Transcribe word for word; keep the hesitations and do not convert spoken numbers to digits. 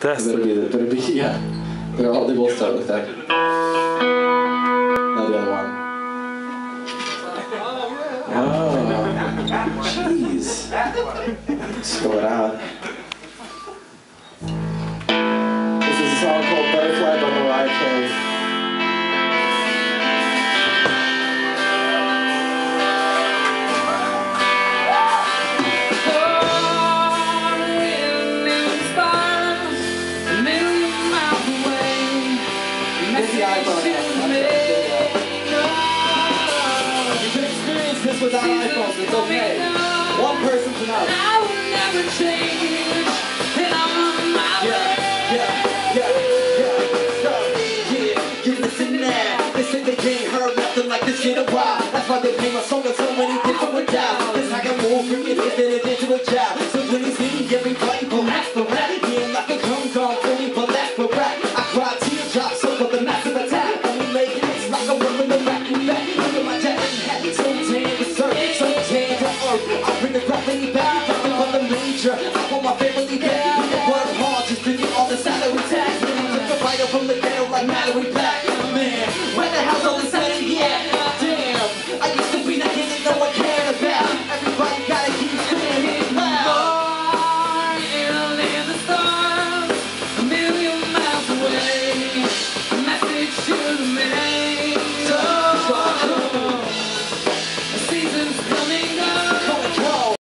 Test. Better be, better be, yeah. They're all, they both start with that. Now the other one. Oh, jeez. Spill it out. This is a song called Butterfly by Mariah Carey. This without iPhones, it's okay. One person's enough. I will never change, and I'm on my way. Yeah, yeah, yeah, yeah, yeah. You listen now. They say they can't heard nothing like this in a while. That's why they play my song on so many different dials. This I can move from it, then it into a job.